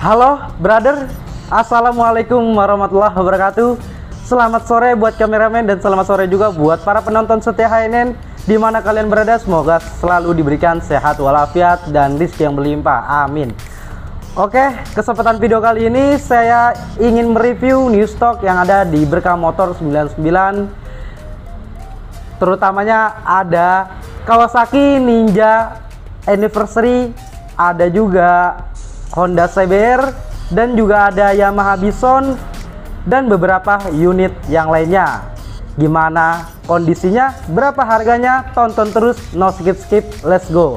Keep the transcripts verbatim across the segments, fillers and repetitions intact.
Halo brother, assalamualaikum warahmatullahi wabarakatuh. Selamat sore buat kameramen dan selamat sore juga buat para penonton setia H N N di mana kalian berada. Semoga selalu diberikan sehat walafiat dan rezeki yang berlimpah, amin. Oke, kesempatan video kali ini saya ingin mereview new stock yang ada di Berkah Motor sembilan puluh sembilan. Terutamanya ada Kawasaki Ninja Anniversary, ada juga Honda C B R, dan juga ada Yamaha Bison dan beberapa unit yang lainnya. Gimana kondisinya, berapa harganya, tonton terus, no skip skip, let's go.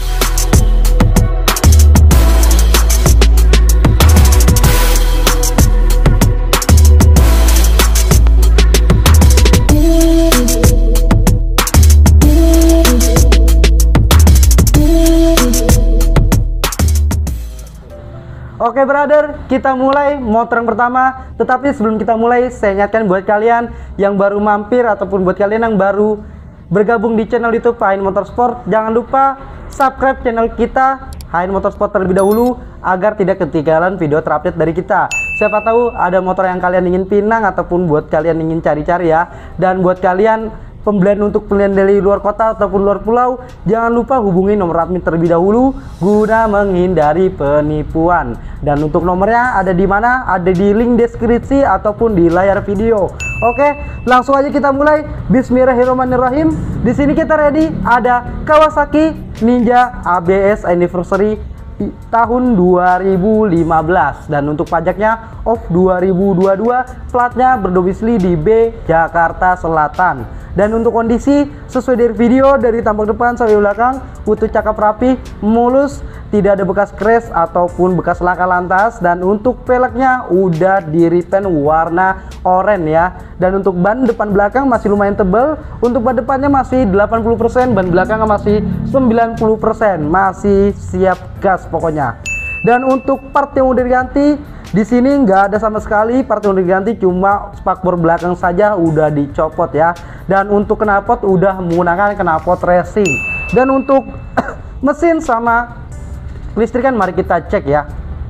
Oke brother, kita mulai motor yang pertama. Tetapi sebelum kita mulai, saya ingatkan buat kalian yang baru mampir ataupun buat kalian yang baru bergabung di channel YouTube H N Motorsport, jangan lupa subscribe channel kita H N Motorsport terlebih dahulu agar tidak ketinggalan video terupdate dari kita. Siapa tahu ada motor yang kalian ingin pinang ataupun buat kalian ingin cari-cari ya. Dan buat kalian pembelian untuk pembelian dari luar kota ataupun luar pulau, jangan lupa hubungi nomor admin terlebih dahulu guna menghindari penipuan. Dan untuk nomornya ada di mana? Ada di link deskripsi ataupun di layar video. Oke, langsung aja kita mulai. Bismillahirrahmanirrahim. Di sini kita ready, ada Kawasaki Ninja A B S Anniversary tahun dua ribu lima belas, dan untuk pajaknya off dua ribu dua puluh dua, platnya berdomisili di B, Jakarta Selatan. Dan untuk kondisi sesuai dari video, dari tampak depan sampai belakang utuh, cakep, rapi, mulus, tidak ada bekas crash ataupun bekas laka lantas. Dan untuk peleknya udah di repaint warna oranye ya. Dan untuk ban depan belakang masih lumayan tebal. Untuk ban depannya masih delapan puluh persen, ban belakangnya masih sembilan puluh persen, masih siap gas pokoknya. Dan untuk part yang udah diganti, di sini nggak ada sama sekali part yang udah diganti, cuma spakbor belakang saja udah dicopot ya. Dan untuk knalpot udah menggunakan knalpot racing. Dan untuk mesin sama listrikan mari kita cek ya.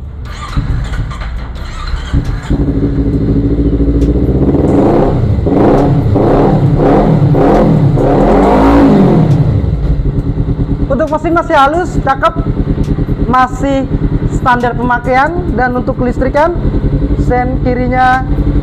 Untuk mesin masih halus, cakep, masih standar pemakaian. Dan untuk listrikan, sen kirinya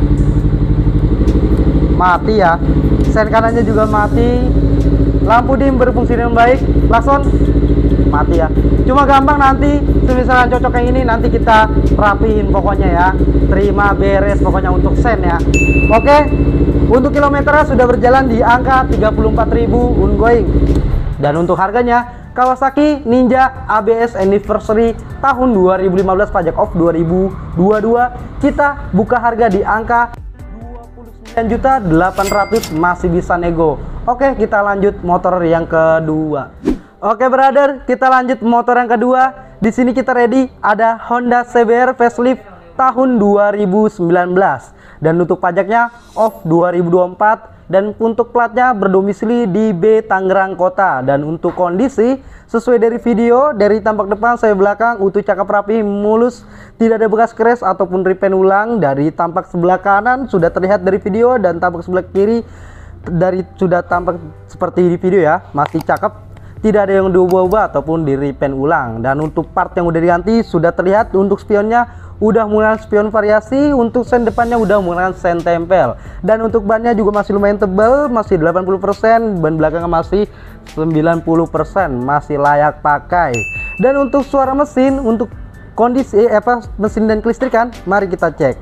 mati ya, sen kanannya juga mati, lampu dim berfungsi dengan baik, klakson mati ya. Cuma gampang nanti misalnya cocok yang ini nanti kita rapihin pokoknya ya, terima beres pokoknya untuk sen ya. Oke, untuk kilometernya sudah berjalan di angka tiga puluh empat ribu ongoing. Dan untuk harganya, Kawasaki Ninja A B S Anniversary tahun dua ribu lima belas, pajak off dua ribu dua puluh dua, kita buka harga di angka dua puluh sembilan juta delapan ratus ribu, masih bisa nego. Oke, kita lanjut motor yang kedua. Oke brother, kita lanjut motor yang kedua. Di sini kita ready, ada Honda C B R facelift tahun dua ribu sembilan belas. Dan untuk pajaknya off dua ribu dua puluh empat, dan untuk platnya berdomisili di B, Tangerang Kota. Dan untuk kondisi sesuai dari video, dari tampak depan sampai belakang utuh, cakep, rapi, mulus, tidak ada bekas crash ataupun repaint ulang. Dari tampak sebelah kanan sudah terlihat dari video, dan tampak sebelah kiri dari sudah tampak seperti di video ya, masih cakep, tidak ada yang diubah-ubah ataupun di repaint ulang. Dan untuk part yang udah diganti sudah terlihat. Untuk spionnya udah menggunakan spion variasi, untuk sen depannya udah menggunakan sen tempel. Dan untuk bannya juga masih lumayan tebal, masih delapan puluh persen, ban belakangnya masih sembilan puluh persen, masih layak pakai. Dan untuk suara mesin, untuk kondisi eh, apa mesin dan kelistrikan, mari kita cek.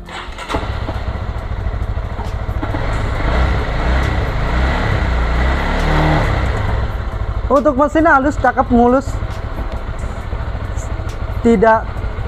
Untuk mesin halus, cakep, mulus, tidak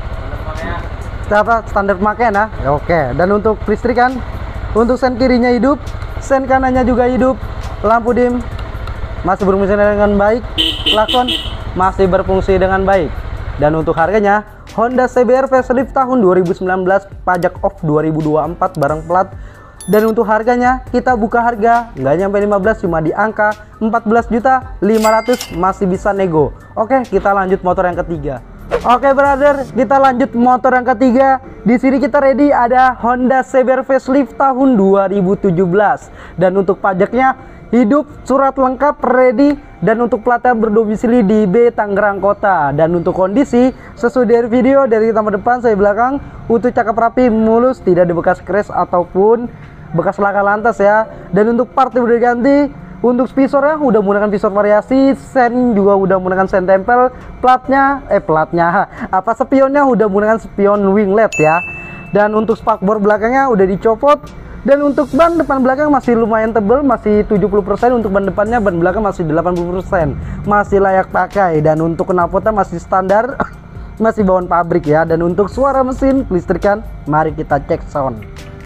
apa standar pemakaian ya. Oke, dan untuk listrikan, untuk sen kirinya hidup, sen kanannya juga hidup, lampu dim masih berfungsi dengan baik, klakson masih berfungsi dengan baik. Dan untuk harganya, Honda C B R facelift tahun dua ribu sembilan belas, pajak off dua ribu dua puluh empat bareng plat. Dan untuk harganya kita buka harga nggak nyampe lima belas, cuma di angka empat belas juta lima ratus ribu, masih bisa nego. Oke, kita lanjut motor yang ketiga. Oke brother, kita lanjut motor yang ketiga. Di sini kita ready ada Honda C B R facelift tahun dua ribu tujuh belas. Dan untuk pajaknya hidup, surat lengkap, ready, dan untuk platnya berdomisili di B Tangerang Kota. Dan untuk kondisi sesuai dari video, dari tampak depan saya belakang utuh, cakep, rapi, mulus, tidak ada bekas crash ataupun bekas laka lantas ya. Dan untuk part yang udah diganti. Untuk visornya udah menggunakan visor variasi, sen juga udah menggunakan sen tempel, platnya eh platnya apa spionnya udah menggunakan spion wing led ya. Dan untuk spakbor belakangnya udah dicopot. Dan untuk ban depan belakang masih lumayan tebel, masih tujuh puluh persen. Untuk ban depannya, ban belakang masih delapan puluh persen, masih layak pakai. Dan untuk knalpotnya masih standar masih bawaan pabrik ya. Dan untuk suara mesin kelistrikan, mari kita cek sound.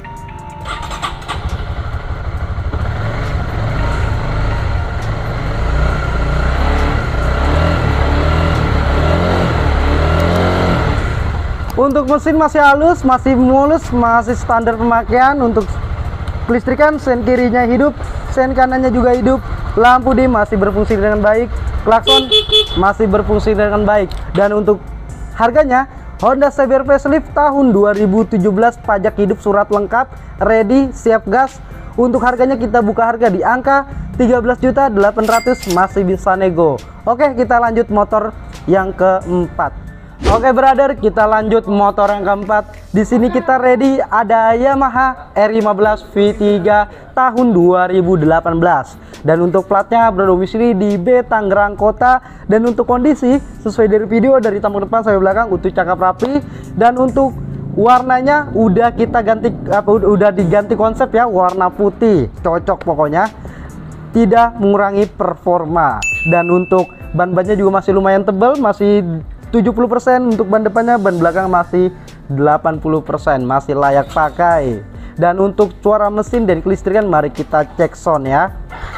Untuk mesin masih halus, masih mulus, masih standar pemakaian. Untuk kelistrikan, sen kirinya hidup, sen kanannya juga hidup. Lampu dim masih berfungsi dengan baik. Klakson masih berfungsi dengan baik. Dan untuk harganya, Honda C B R facelift tahun dua ribu tujuh belas, pajak hidup, surat lengkap, ready, siap gas. Untuk harganya kita buka harga di angka tiga belas juta delapan ratus, masih bisa nego. Oke, kita lanjut motor yang keempat. Oke brother, kita lanjut motor yang keempat. Di sini kita ready ada Yamaha R lima belas V tiga tahun dua ribu delapan belas. Dan untuk platnya berdomisili di B Tangerang Kota. Dan untuk kondisi sesuai dari video, dari tampak depan sampai belakang utuh, cakep, rapi. Dan untuk warnanya udah kita ganti apa udah diganti konsep ya, warna putih. Cocok pokoknya. Tidak mengurangi performa. Dan untuk ban-bannya juga masih lumayan tebal, masih tujuh puluh persen. Untuk ban depannya, ban belakang masih delapan puluh persen, masih layak pakai. Dan untuk suara mesin dan kelistrikan, mari kita cek sound ya.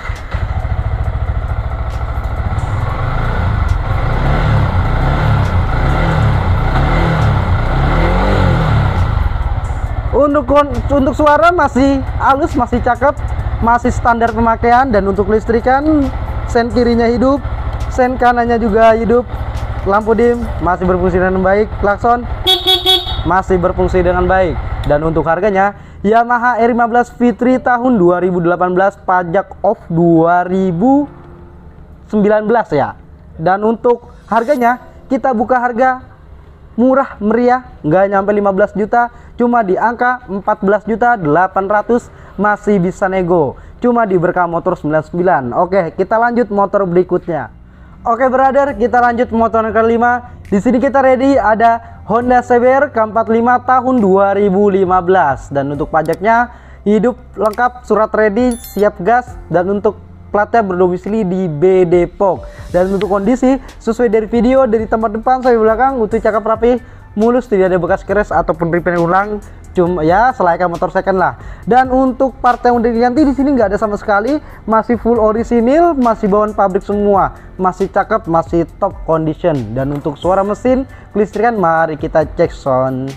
Untuk untuk suara masih halus, masih cakep, masih standar pemakaian. Dan untuk kelistrikan, sen kirinya hidup, sen kanannya juga hidup. Lampu dim masih berfungsi dengan baik. Klakson masih berfungsi dengan baik. Dan untuk harganya, Yamaha R lima belas V tiga tahun dua ribu delapan belas, pajak off dua ribu sembilan belas ya. Dan untuk harganya kita buka harga murah meriah, nggak nyampe lima belas juta, cuma di angka empat belas juta delapan ratus, masih bisa nego. Cuma di Berkah Motor sembilan puluh sembilan. Oke, kita lanjut motor berikutnya. Oke brother, kita lanjut motor yang kelima. Di sini kita ready ada Honda C B R K empat puluh lima tahun dua ribu lima belas. Dan untuk pajaknya hidup lengkap, surat ready, siap gas. Dan untuk platnya berdomisili di B Depok. Dan untuk kondisi sesuai dari video, dari tempat depan sampai belakang utuh, cakep, rapi, mulus, tidak ada bekas crash ataupun repaint ulang. Cuma ya selayaknya motor second lah. Dan untuk part yang udah diganti di sini nggak ada sama sekali, masih full orisinil, masih bawaan pabrik semua, masih cakep, masih top condition. Dan untuk suara mesin kelistrikan, mari kita cek sound.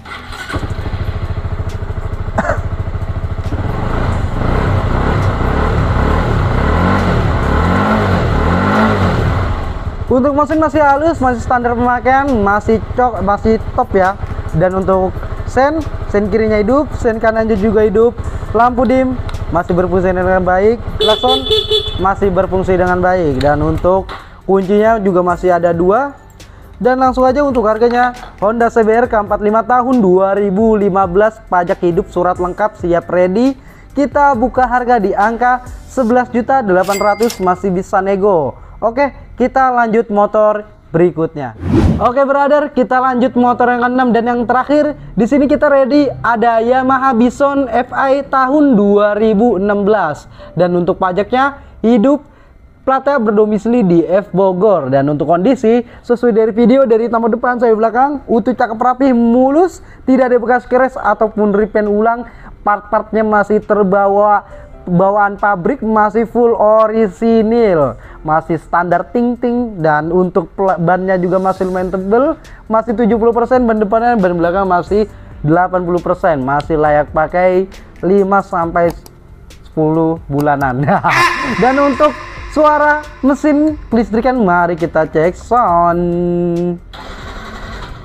Untuk mesin masih halus, masih standar pemakaian, masih cok, masih top ya. Dan untuk sen, sen kirinya hidup, sen kanannya juga hidup. Lampu dim masih berfungsi dengan baik. Klakson masih berfungsi dengan baik. Dan untuk kuncinya juga masih ada dua. Dan langsung aja untuk harganya, Honda C B R K empat puluh lima tahun dua ribu lima belas, pajak hidup, surat lengkap, siap ready. Kita buka harga di angka sebelas juta delapan ratus, masih bisa nego. Oke, kita lanjut motor berikutnya. Oke brother, kita lanjut motor yang keenam dan yang terakhir. Di sini kita ready ada Yamaha Bison F I tahun dua ribu enam belas. Dan untuk pajaknya hidup, platnya berdomisili di F Bogor. Dan untuk kondisi sesuai dari video, dari tampak depan sampai belakang utuh, cakep, rapi, mulus, tidak ada bekas crash ataupun repaint ulang. Part-partnya masih terbawa bawaan pabrik, masih full orisinil, masih standar ting-ting. Dan untuk bannya juga masih lumayan tebel, masih tujuh puluh persen. Ban depannya, ban belakang masih delapan puluh persen, masih layak pakai lima sampai sepuluh bulanan. Dan untuk suara mesin kelistrikan, mari kita cek sound.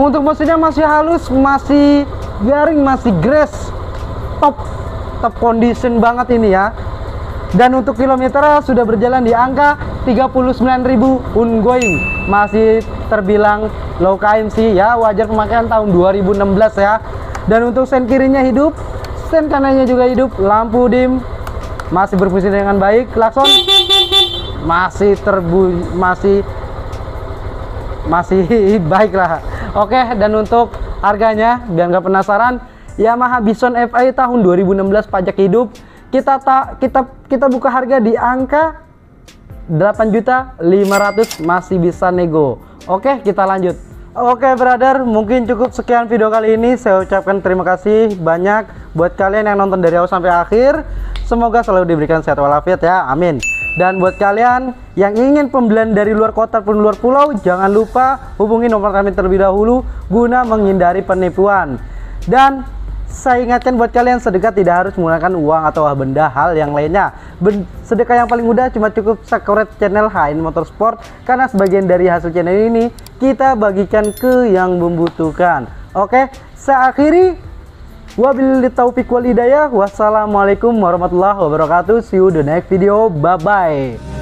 untuk mesinnya masih halus, masih garing, masih grass, top top condition banget ini ya. Dan untuk kilometernya sudah berjalan di angka tiga puluh sembilan ribu ongoing, masih terbilang low K M sih ya, wajar pemakaian tahun dua ribu enam belas ya. Dan untuk sen kirinya hidup, sen kanannya juga hidup, lampu dim masih berfungsi dengan baik, klakson masih terbu masih masih baik lah. Oke, dan untuk harganya biar nggak penasaran, Yamaha Bison F I tahun dua ribu enam belas pajak hidup, kita tak kita kita buka harga di angka delapan juta lima ratus, masih bisa nego. Oke, kita lanjut. Oke brother, mungkin cukup sekian video kali ini. Saya ucapkan terima kasih banyak buat kalian yang nonton dari awal sampai akhir. Semoga selalu diberikan sehat walafiat ya, amin. Dan buat kalian yang ingin pembelian dari luar kota pun luar pulau, jangan lupa hubungi nomor kami terlebih dahulu guna menghindari penipuan. Dan saya ingatkan buat kalian, sedekah tidak harus menggunakan uang atau benda hal yang lainnya. Ben sedekah yang paling mudah cuma cukup subscribe channel H N Motorsport, karena sebagian dari hasil channel ini kita bagikan ke yang membutuhkan. Oke, saya akhiri. Wabillahi taufiq wal hidayah. Wassalamualaikum warahmatullahi wabarakatuh. See you the next video. Bye bye.